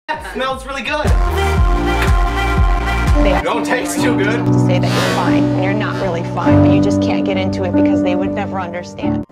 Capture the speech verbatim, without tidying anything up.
That smells really good. They Don't taste too good. To say that you're fine when you're not really fine, but you just can't get into it because they would never understand.